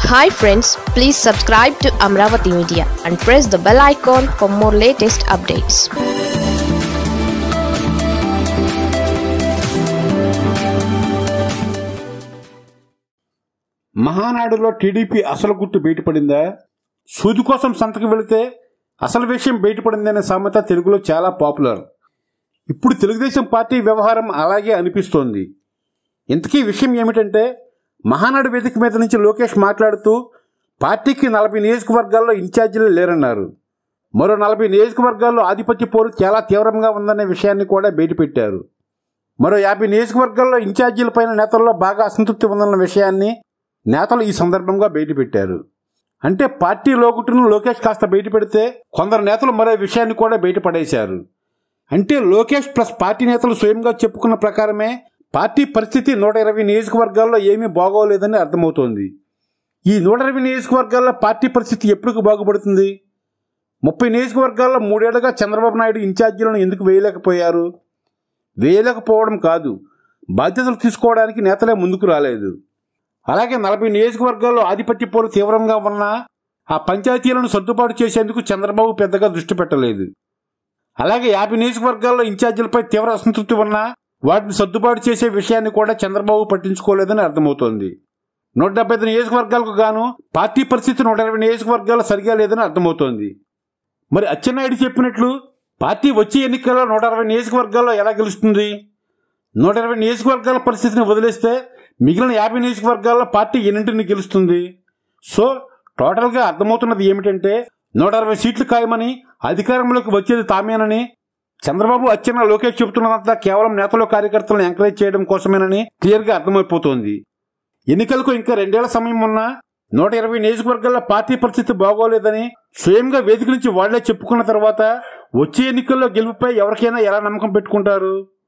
Hi friends, please subscribe to Amaravathi Media and press the bell icon for more latest updates. మహానాడులో టీడీపీ అసలు గుట్టు బయటపడిందా? సూది కోసం సంతకు వెళితే అసలు విషయం బయటపడిందనే సామెత తెలుగులో చాలా పాపులర్. ఇప్పుడు తెలుగుదేశం పార్టీ వ్యవహారం అలాగే అనిపిస్తోంది. ఇంతకీ విషయం ఏమిటంటే, మహానాడు వేదిక మీద నుంచి లోకేష్ మాట్లాడుతూ పార్టీకి 40 నియోజకవర్గాల్లో ఇన్ఛార్జీలు లేరన్నారు. మరో 40 నియోజకవర్గాల్లో ఆధిపత్య పోరు చాలా తీవ్రంగా ఉందనే విషయాన్ని కూడా బయటపెట్టారు. మరో 50 నియోజకవర్గాల్లో ఇన్ఛార్జీలపైన నేతల్లో బాగా అసంతృప్తి ఉందన్న విషయాన్ని నేతలు ఈ సందర్భంగా బయటపెట్టారు. అంటే పార్టీ లోగుట్టును లోకేష్ కాస్త బయటపెడితే కొందరు నేతలు మరో విషయాన్ని కూడా బయటపడేశారు. అంటే లోకేష్ ప్లస్ పార్టీ నేతలు స్వయంగా చెప్పుకున్న ప్రకారమే పార్టీ పరిస్థితి 120 నియోజకవర్గాల్లో ఏమీ బాగోలేదని అర్థమవుతోంది. ఈ 120 నియోజకవర్గాల్లో పార్టీ పరిస్థితి ఎప్పుడు బాగుపడుతుంది? 30 నియోజకవర్గాల్లో 3 ఏళ్లుగా చంద్రబాబు నాయుడు ఇన్ఛార్జీలను ఎందుకు వేయలేకపోయారు? వేయలేకపోవడం కాదు, బాధ్యతలు తీసుకోవడానికి నేతలే ముందుకు రాలేదు. అలాగే 40 నియోజకవర్గాల్లో ఆధిపత్య పోరు తీవ్రంగా ఉన్నా ఆ పంచాయతీలను సర్దుబాటు చేసేందుకు చంద్రబాబు పెద్దగా దృష్టి పెట్టలేదు. అలాగే 50 నియోజకవర్గాల్లో ఇన్ఛార్జీలపై తీవ్ర అసంతృప్తి ఉన్నా వాటిని సర్దుబాటు చేసే విషయాన్ని కూడా చంద్రబాబు పట్టించుకోలేదని అర్థమవుతోంది. 175 నియోజకవర్గాలకు గాను పార్టీ పరిస్థితి 120 నియోజకవర్గాలు సరిగా లేదని అర్థమవుతోంది. మరి అచ్చెన్నాయుడు చెప్పినట్లు పార్టీ వచ్చే ఎన్నికల్లో 160 నియోజకవర్గాల్లో ఎలా గెలుస్తుంది? 120 నియోజకవర్గాల పరిస్థితిని వదిలేస్తే మిగిలిన 50 నియోజకవర్గాల్లో పార్టీ ఎన్నింటిని గెలుస్తుంది? సో టోటల్గా అర్థమవుతున్నది ఏమిటంటే 160 సీట్లు ఖాయమని, అధికారంలోకి వచ్చేది తామేనని, చంద్రబాబు అచ్చెన్న లోకేష్ చెబుతున్నదంతా కేవలం నేతలు కార్యకర్తలను ఎంకరేజ్ చేయడం కోసమేనని క్లియర్గా అర్థమైపోతోంది. ఎన్నికలకు ఇంకా 2 ఏళ్ల సమయం ఉన్నా 120 నియోజకవర్గాల్లో పార్టీ పరిస్థితి బాగోలేదని స్వయంగా వేదిక నుంచి వాళ్లే చెప్పుకున్న తర్వాత వచ్చే ఎన్నికల్లో గెలుపుపై ఎవరికైనా ఎలా నమ్మకం పెట్టుకుంటారు?